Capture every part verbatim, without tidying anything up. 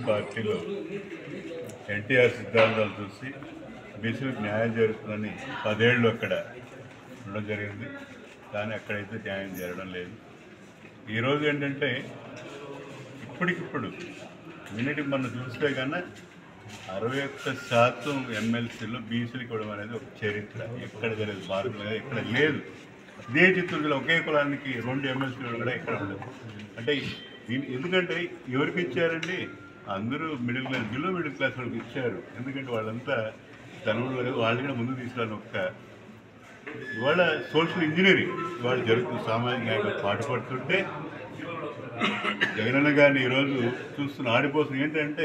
పార్టీలో ఎన్టీఆర్ సిద్ధాంతాలు చూసి బీసీలకు న్యాయం జరుగుతుందని పదేళ్ళు అక్కడ ఉండడం జరిగింది. కానీ అక్కడైతే న్యాయం జరగడం లేదు. ఈరోజు ఏంటంటే ఇప్పటికిప్పుడు మినిటి మనం చూస్తే కన్నా అరవై ఒక్క శాతం ఎమ్మెల్సీలో బీసీలకు ఇవ్వడం అనేది ఒక చరిత్ర. ఎక్కడ జరిగేది భారత్ ఎక్కడ లేదు. ఇదే చిత్తూరులో ఒకే కులానికి రెండు ఎమ్మెల్సీలు కూడా ఎక్కడ ఉండదు. అంటే ఎందుకంటే ఎవరికి ఇచ్చారండి? అందరూ middle class, below middle class వాళ్ళకి ఇచ్చారు. ఎందుకంటే వాళ్ళంతా ధనంలో వాళ్ళు కూడా ముందుకు తీసుకురాని ఒక్క ఇవాళ సోషల్ ఇంజనీరింగ్ ఇవాళ జరుగుతుంది. సామాజిక న్యాయంగా పాటుపడుతుంటే జగనన్న గారిని ఈరోజు చూస్తున్న ఆడిపోతుంది ఏంటంటే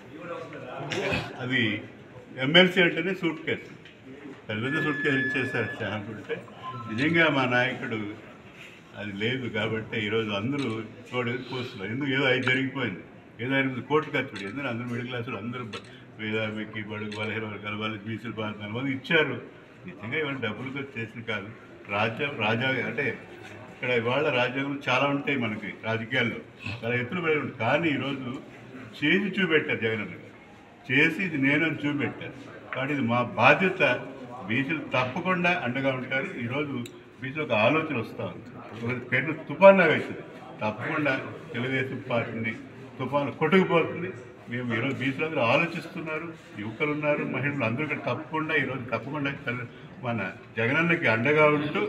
అది ఎమ్మెల్సీ అంటేనే సూట్ కేసు, పెద్ద సూట్ కేసు ఇచ్చేసారు అనుకుంటే నిజంగా మా నాయకుడు అది లేదు. కాబట్టి ఈరోజు అందరూ చోటు కూస్తున్నారు. ఎందుకు ఏదో అది జరిగిపోయింది, ఏదో ఎనిమిది కోట్లు ఖర్చు పెట్టి ఎందుకంటే అందరూ మిడిల్ క్లాసులు అందరూ వేదామికి బడుగు బలహీన వర్గాల వాళ్ళు బీసీలు బాగా మంది ఇచ్చారు. నిజంగా ఇవాళ డబ్బులు ఖర్చు చేసింది కాదు. రాజ్యం రాజా అంటే ఇక్కడ ఇవాళ రాజ్యాంగం చాలా ఉంటాయి మనకి రాజకీయాల్లో, చాలా ఎత్తులు పడి ఉంటాయి. కానీ ఈరోజు చేసి చూపెట్టారు జగన్ చేసి ఇది నేనని చూపెట్టారు. కాబట్టి ఇది మా బాధ్యత. బీసీలు తప్పకుండా అండగా ఉంటారు. ఈరోజు బీసీలు ఒక ఆలోచన వస్తూ ఉంది. ఒక పెద్ద తుఫాన్లాగా అవుతుంది. తప్పకుండా తెలుగుదేశం పార్టీని తుఫాను కొట్టుకుపోతుంది. మేము ఈరోజు బీసీలు అందరూ ఆలోచిస్తున్నారు, యువకులు ఉన్నారు, మహిళలు అందరూ కూడా తప్పకుండా ఈరోజు తప్పకుండా మన జగనన్నకి అండగా ఉంటూ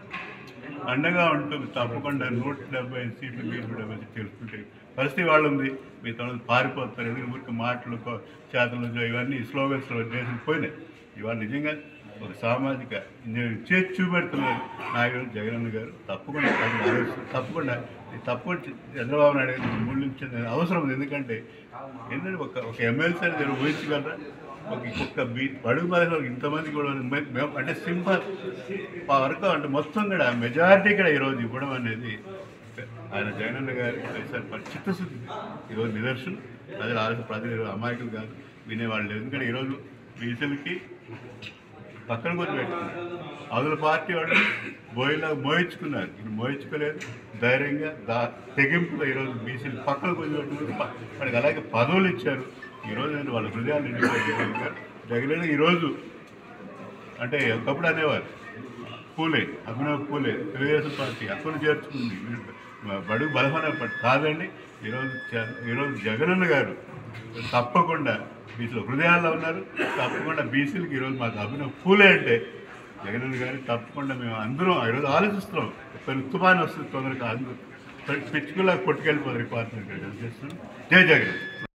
అండగా ఉంటుంది. తప్పకుండా నూట డెబ్బై ఐదు సీట్లు మీరు డెబ్బై సీట్లు తెలుసుకుంటే పరిస్థితి వాళ్ళు ఉంది. మీ తొలగి పారిపోతారు. ఎందుకంటే ఊరికి మాటలు చేతలు ఇవన్నీ స్లోగన్స్లో దేశం పోయినాయి. ఇవాళ నిజంగా ఒక సామాజిక ఇంజనీరింగ్ చేసి చూపెడుతున్నారు నాయకుడు జగనన్న గారు. తప్పకుండా తప్పకుండా తప్పకుండా చంద్రబాబు నాయుడు గారు మూలించే అవసరం ఉంది. ఎందుకంటే ఏంటంటే ఒక ఒక ఎమ్మెల్సీ అనేది ఊహించగలరా? ఒక ఒక్క బీ బడుగు బలహీన ఇంతమంది కూడా మేము అంటే సింపుల్ వరకు అంటే మొత్తం కూడా మెజారిటీ కూడా ఈరోజు ఇవ్వడం అనేది ఆయన జగనన్న గారి చిత్తశుద్ధి ఈరోజు నిదర్శనం. ప్రజలు ఆలోచన ప్రజలు అమాయకులు కాదు, వినేవాళ్ళు లేదు. ఎందుకంటే ఈరోజు బీసీలకి పక్కన కొద్ది పెట్టుకున్నారు. అవతల పార్టీ వాళ్ళు మోయిలా మోయించుకున్నారు, ఇది మోయించుకోలేదు. ధైర్యంగా దా తెగింపుగా ఈరోజు బీసీలు పక్కన కొద్ది పెట్టుకుని వాళ్ళకి అలాగే పదవులు ఇచ్చారు. ఈరోజు నేను వాళ్ళ హృదయాలు నిండిపోయారు. జగన్ ఈరోజు అంటే ఒకప్పుడు అనేవారు పూలే అభినవ్ పూలే తెలుగుదేశం పార్టీ అక్కడ చేర్చుకుంది బడుగు బలహీన పార్టీ కాదండి. ఈరోజు ఈరోజు జగనన్న గారు తప్పకుండా బీసీలు హృదయాల్లో ఉన్నారు. తప్పకుండా బీసీలకి ఈరోజు మాకు అభినవ్ పూలే అంటే జగనన్న గారు తప్పకుండా మేము అందరం ఈరోజు ఆలోచిస్తున్నాం. కొన్ని తుఫాను వస్తుంది తొందరగా అందరూ పిచ్చుకులా కొట్టుకెళ్ళిపోతారు. పార్టీ చేస్తున్నాం. జై జగన్.